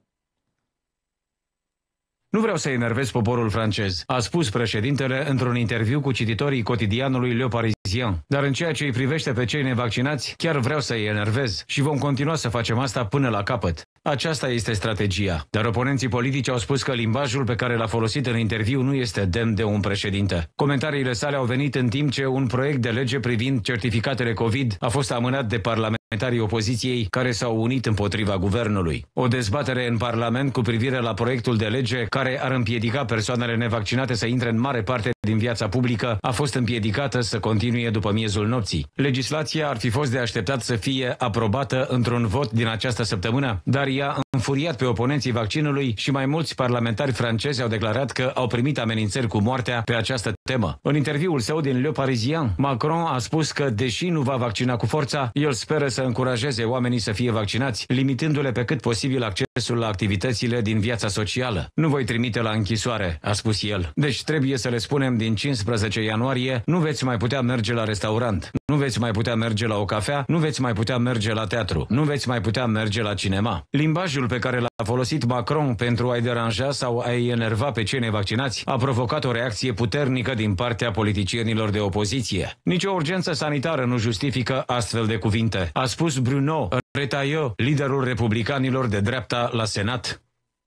Nu vreau să enervez poporul francez, a spus președintele într-un interviu cu cititorii cotidianului Le Parisien. Dar în ceea ce îi privește pe cei nevaccinați, chiar vreau să îi enervez și vom continua să facem asta până la capăt. Aceasta este strategia. Dar oponenții politici au spus că limbajul pe care l-a folosit în interviu nu este demn de un președinte. Comentariile sale au venit în timp ce un proiect de lege privind certificatele COVID a fost amânat de parlamentarii opoziției care s-au unit împotriva guvernului. O dezbatere în Parlament cu privire la proiectul de lege care ar împiedica persoanele nevaccinate să intre în mare parte din viața publică a fost împiedicată să continue după miezul nopții. Legislația ar fi fost de așteptat să fie aprobată într-un vot din această săptămână, dar i-a înfuriat pe oponenții vaccinului și mai mulți parlamentari francezi au declarat că au primit amenințări cu moartea pe această temă. În interviul său din Le Parisien, Macron a spus că, deși nu va vaccina cu forța, el speră să încurajeze oamenii să fie vaccinați, limitându-le pe cât posibil accesul la activitățile din viața socială. Nu voi trimite la închisoare, a spus el. Deci trebuie să le spunem din 15 ianuarie, nu veți mai putea merge la restaurant, nu veți mai putea merge la o cafea, nu veți mai putea merge la teatru, nu veți mai putea merge la cinema. Limbajul pe care l-a folosit Macron pentru a-i deranja sau a-i enerva pe cei nevaccinați a provocat o reacție puternică din partea politicienilor de opoziție. Nici o urgență sanitară nu justifică astfel de cuvinte, a spus Bruno Retailleau, liderul republicanilor de dreapta la Senat.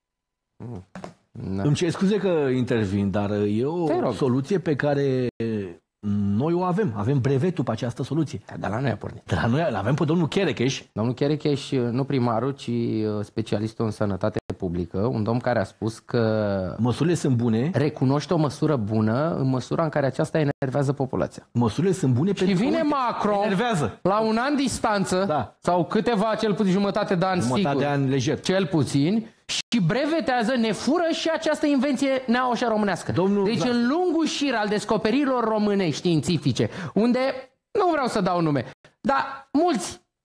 Îmi cer scuze că intervin, dar e o soluție pe care noi o avem. Avem brevetul pe această soluție. Dar la noi a pornit. Dar la noi avem pe domnul Cherecheș. Domnul Cherecheș, nu primarul, ci specialistul în sănătate publică, un domn care a spus că măsurile sunt bune. Recunoște o măsură bună în măsura în care aceasta enervează populația. Măsurile sunt bune și vine Macron la un an distanță, sau câteva, cel puțin jumătate de an, de an lejer, cel puțin, și brevetează, ne fură și această invenție neaușa românească. Deci în lungul șir al descoperirilor românești științifice, unde, nu vreau să dau nume, dar mulți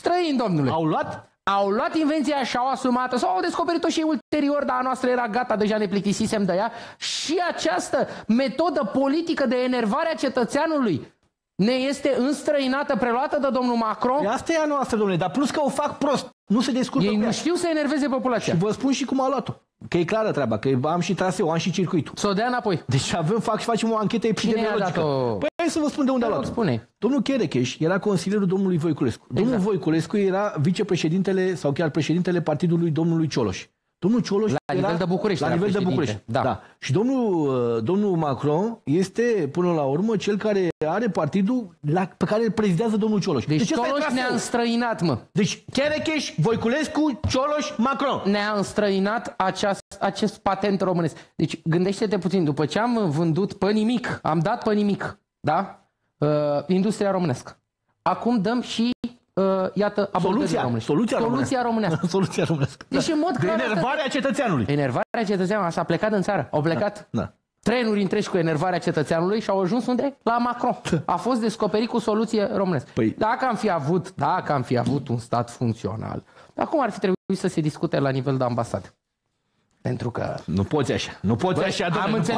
străini, domnule. Au luat invenția și au asumat-o sau au descoperit-o și ulterior, dar a noastră era gata, deja ne plictisisem de ea. Și această metodă politică de enervare a cetățeanului ne este înstrăinată, preluată de domnul Macron. Asta e a noastră, domnule, dar plus că o fac prost. Nu se descurcă. Ei nu știu să enerveze populația. Și vă spun și cum a luat-o. Că e clară treaba, că am și traseu, am și circuitul. Să o dea înapoi. Deci facem o anchetă epidemiologică. Păi hai să vă spun de unde a luat. Spune. Domnul Cherecheș era consilierul domnului Voiculescu. Domnul Voiculescu era vicepreședintele sau chiar președintele partidului domnului Cioloș. Domnul Cioloș la nivel de București. La nivel de București, da. Și domnul Macron este, până la urmă, cel care are partidul pe care îl prezidează domnul Cioloș. Deci Cioloș ne-a înstrăinat, mă. Deci Cherecheș, Voiculescu, Cioloș, Macron. Ne-a înstrăinat acest patent românesc. Deci gândește-te puțin, după ce am vândut pe nimic, am dat pe nimic, da? Industria românească. Acum dăm și iată, soluția românească. Soluția românească. Deci, în mod clar, enervarea cetățeanului. Enervarea cetățeanului. S-a plecat în țară. Au plecat trenuri întregi cu enervarea cetățeanului și au ajuns unde? La Macron. A fost descoperit cu soluție românească. Păi, dacă am fi avut un stat funcțional, acum ar fi trebuit să se discute la nivel de ambasade. Pentru că... Nu poți așa. Nu poți așa.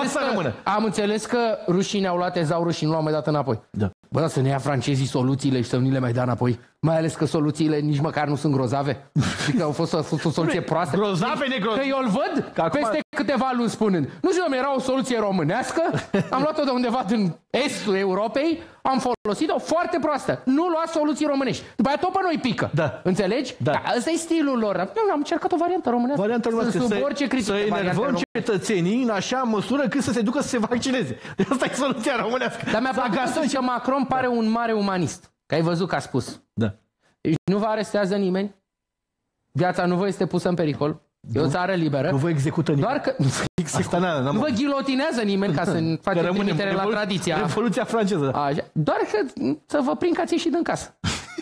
Am înțeles că rușii ne-au luat tezaurul și nu l-au mai dat înapoi. Da. Bă, să ne ia francezii soluțiile și să nu le mai dea înapoi. Mai ales că soluțiile nici măcar nu sunt grozave. Și că au fost o soluție proastă. Grozave, Că eu îl văd peste câteva luni spunând. Nu știu, era o soluție românească. Am luat-o de undeva din estul Europei. Am folosit-o foarte proastă. Nu lua soluții românești. După aia tot pe noi pică. Da. Înțelegi? Da. Ăsta e stilul lor. Eu am încercat o variantă românească. Varianta românească. Sub orice critică. Să enervăm cetățenii în așa măsură cât să se ducă să se vaccineze. Asta e soluția românească. Dar mi-a plăcut că Macron pare un mare umanist. Că ai văzut că a spus. Da. Deci nu vă arestează nimeni. Viața nu vă este pusă în pericol. E o țară liberă. Nu vă execută nimeni. Doar că nu vă ghilotinează nimeni, ca să faceți trimitere la tradiția. Revoluția franceză. Așa. Doar că să vă prind că ați ieșit din casă.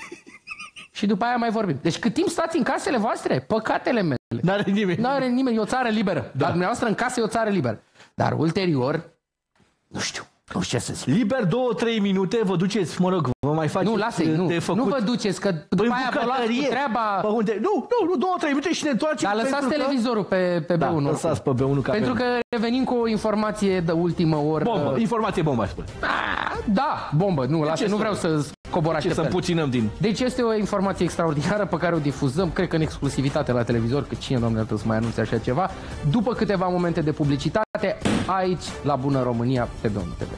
Și după aia mai vorbim. Deci cât timp stați în casele voastre, păcatele mele. N-are nimeni. N-are nimeni, e o țară liberă. Da. Dar dumneavoastră în casă e o țară liberă. Dar ulterior, nu știu ce să zic. Liber 2-3 minute, vă duceți, mă rog, vă mai faceți. Nu, lasă-i, nu vă duceți, că după aia vă luați cu treaba... Nu, 2-3 minute și ne întoarcem. Dar lăsați televizorul pe B1. Da, lăsați pe B1. Pentru că revenim cu o informație de ultimă oră. Bombă, informație bombă, aș spune. Da, bombă, nu vreau să cobor așteptări. Să împuținăm din... Deci este o informație extraordinară pe care o difuzăm, cred că în exclusivitate la televizor, că cine, doamne, trebuie să mai anunțe așa ceva, după câteva momente de publicitate, aici, la Bună România, pe B1 TV.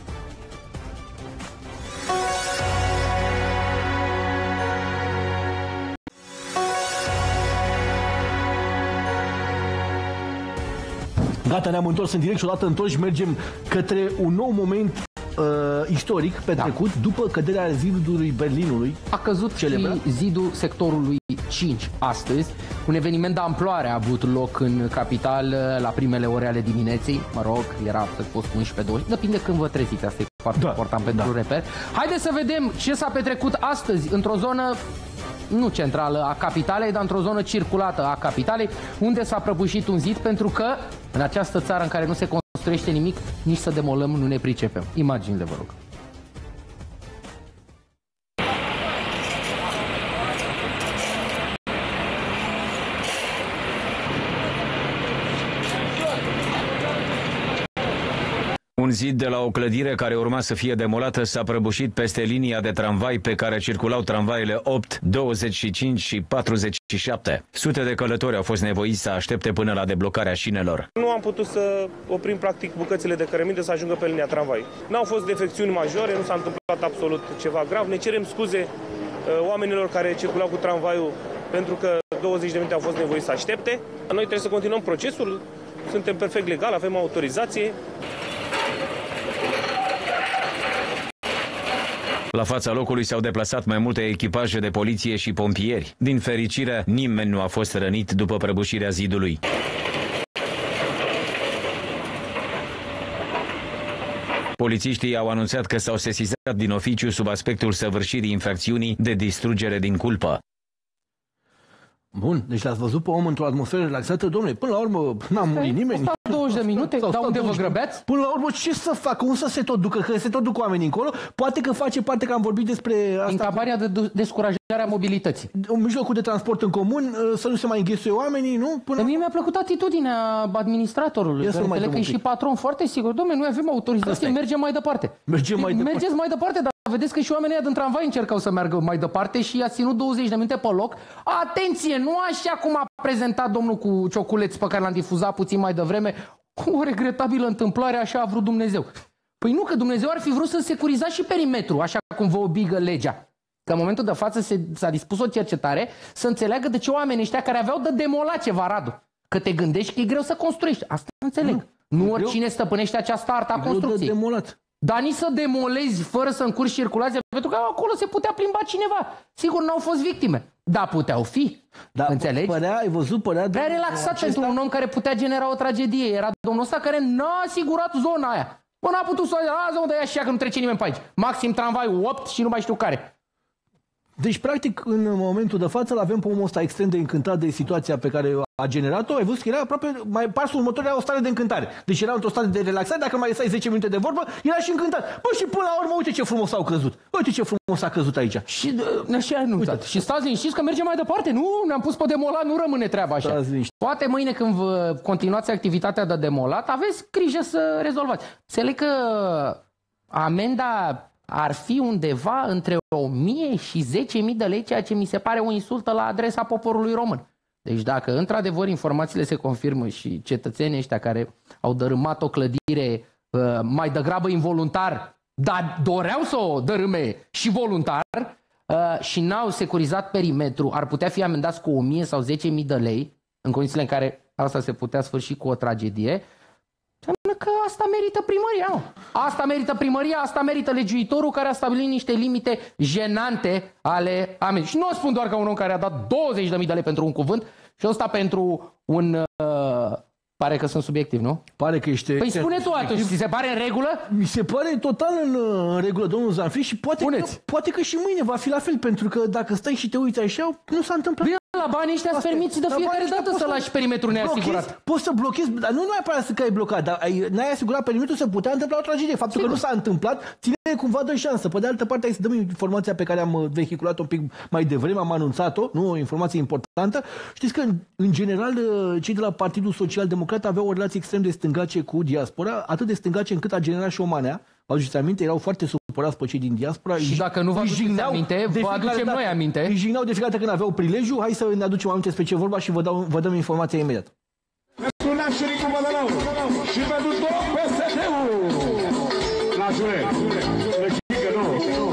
Gata, ne-am întors în direct și odată întorși mergem către un nou moment istoric petrecut după căderea zidului Berlinului. A căzut și zidul sectorului 5 astăzi. Un eveniment de amploare a avut loc în capitală la primele ore ale dimineții. Mă rog, era să fost 11-12. Depinde când vă treziți, asta e foarte important pentru reper. Haideți să vedem ce s-a petrecut astăzi într-o zonă nu centrală a capitalei, dar într-o zonă circulată a capitalei, unde s-a prăbușit un zid, pentru că în această țară în care nu se construiește nimic, nici să demolăm nu ne pricepem. Imaginile, vă rog. Un zid de la o clădire care urma să fie demolată s-a prăbușit peste linia de tramvai pe care circulau tramvaiele 8, 25 și 47. Sute de călători au fost nevoiți să aștepte până la deblocarea șinelor. Nu am putut să oprim practic bucățile de cărămidă să ajungă pe linia tramvai. N-au fost defecțiuni majore, nu s-a întâmplat absolut ceva grav. Ne cerem scuze oamenilor care circulau cu tramvaiul pentru că 20 de minute au fost nevoiți să aștepte. Noi trebuie să continuăm procesul, suntem perfect legal, avem autorizație. La fața locului s-au deplasat mai multe echipaje de poliție și pompieri. Din fericire, nimeni nu a fost rănit după prăbușirea zidului. Polițiștii au anunțat că s-au sesizat din oficiu sub aspectul săvârșirii infracțiunii de distrugere din culpă. Bun, deci l-ați văzut pe om într-o atmosferă relaxată, domnule, până la urmă n-a murit nimeni. Stau 20 de minute, dar unde vă grăbeați? Până la urmă ce să facă? Unde să se tot ducă? Că se tot duc oamenii încolo. Poate că face parte, că am vorbit despre asta. Din campania de descurajare a mobilității. Un mijlocul de transport în comun, să nu se mai înghesuie oamenii, nu? Până... Mie mi-a plăcut atitudinea administratorului. Înțeleg că e și patron foarte sigur. Dom'le, noi avem autorizație, mergem mai departe. Mergeți mai departe, dar vedeți că și oamenii din tramvai încercau să meargă mai departe și i-a ținut 20 de minute pe loc. Atenție, nu așa cum a prezentat domnul cu cioculeți pe care l-am difuzat puțin mai devreme. O regretabilă întâmplare, așa a vrut Dumnezeu. Păi nu, că Dumnezeu ar fi vrut să securiza și perimetrul, așa cum vă obligă legea. Că în momentul de față s-a dispus o cercetare să înțeleagă de ce oamenii ăștia care aveau de demolat ceva, Radu. Că te gândești că e greu să construiești. Asta înțeleg. Nu oricine stăpânește această artă a construcției. Dar nici să demolezi fără să încurci circulația, pentru că acolo se putea plimba cineva. Sigur, n-au fost victime, dar puteau fi. Da, înțelegi? Părea relaxat pentru un om care putea genera o tragedie. Era domnul ăsta care n-a asigurat zona aia. Bă, n-a putut să o unde ia și ea, că nu trece nimeni pe aici. Maxim tramvai 8 și nu mai știu care. Deci, practic, în momentul de față, l-avem pe omul ăsta extrem de încântat de situația pe care a generat-o. Ai văzut că era aproape, mai pasul următor era o stare de încântare. Deci era într-o stare de relaxare, dacă mai lăsai 10 minute de vorbă, era și încântat. Bă, și până la urmă, uite ce frumos au căzut. Uite ce frumos a căzut aici. Și așa anunțat. Și stați liniștiți că mergem mai departe. Nu, ne-am pus pe demolat, nu rămâne treaba așa. Poate mâine când vă continuați activitatea de demolat, aveți grijă să rezolvați. Înțeleg că amenda ar fi undeva între 1.000 și 10.000 de lei, ceea ce mi se pare o insultă la adresa poporului român. Deci dacă într-adevăr informațiile se confirmă și cetățenii ăștia care au dărâmat o clădire mai degrabă involuntar, dar doreau să o dărâme și voluntar și n-au securizat perimetru, ar putea fi amendați cu 1.000 sau 10.000 de lei, în condițiile în care asta se putea sfârși cu o tragedie. Înseamnă că asta merită primăria. Asta merită primăria, asta merită legiuitorul care a stabilit niște limite jenante ale amenzii. Și nu o spun doar ca un om care a dat 20.000 de lei pentru un cuvânt și ăsta pentru un... Pare că sunt subiectiv, nu? Pare că ești... Păi spune tu atunci, ți se pare în regulă? Mi se pare total în regulă, domnul Zanfir, și poate că și mâine va fi la fel, pentru că dacă stai și te uiți așa, nu s-a întâmplat. Bine, la banii ăștia îți permiți de fiecare dată să lași perimetrul neasigurat. Poți să blochezi, dar nu neapărat că ai blocat, dar n-ai asigurat perimetrul, să putea întâmpla o tragedie. Faptul că nu s-a întâmplat, ține cumva de șansă. Pe de altă parte, hai să dăm informația pe care am vehiculat-o un pic mai devreme, am anunțat-o, nu, o informație importantă. Știți că, în general, cei de la Partidul Social Democrat aveau o relație extrem de stângace cu diaspora, atât de stângace încât a generat și o manea. Vă aduceți aminte? Erau foarte supărați pe cei din diaspora. Și dacă nu vă aduceți aminte, vă aducem noi aminte. Îi jigneau de fiecare dată când aveau prilejul. Hai să ne aducem aminte despre ce vorba și vă dăm informația imediat. Spunea și Ricu Bădălău și pentru tot PSD-ul la Juret. Că nu.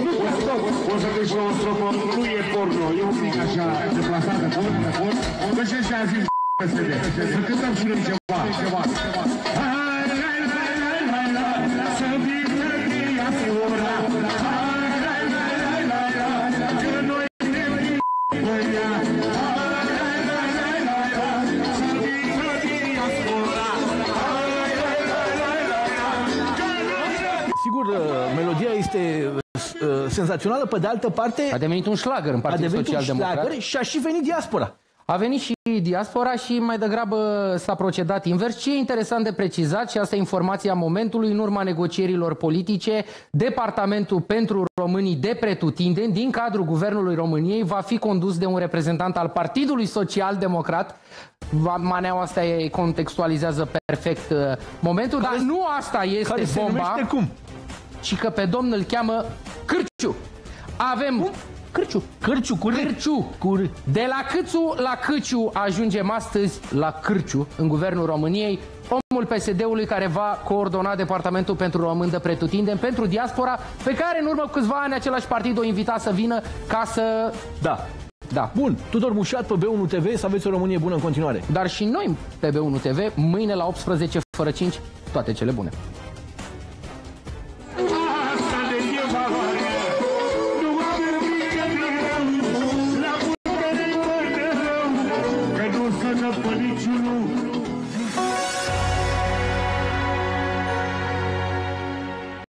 O să duci la un stropon, nu e porno, e un pic așa deplasat de porn. Că ce ăștia zic PSD? Să cântăm și noi ceva. Sigur, melodia este senzațională, pe de altă parte... A devenit un șlagăr în Partidul Social Democrat. Și a și venit diaspora. A venit și diaspora și mai degrabă s-a procedat invers. Ce e interesant de precizat, și asta e informația momentului, în urma negocierilor politice, Departamentul pentru Românii de pretutindeni din cadrul Guvernului României va fi condus de un reprezentant al Partidului Social Democrat. Maneaua asta contextualizează perfect momentul, dar nu asta este bomba, ci că pe domnul îl cheamă Cârciu. Avem... Cârciu. De la Câțu la Câciu ajungem astăzi la Cârciu, în Guvernul României, omul PSD-ului care va coordona Departamentul pentru Români de pretutindeni pentru diaspora, pe care în urmă cu câțiva ani același partid o invita să vină ca să... Da. Bun, Tudor Mușat pe B1 TV, să aveți o Românie bună în continuare. Dar și noi pe B1 TV, mâine la 18:05, toate cele bune.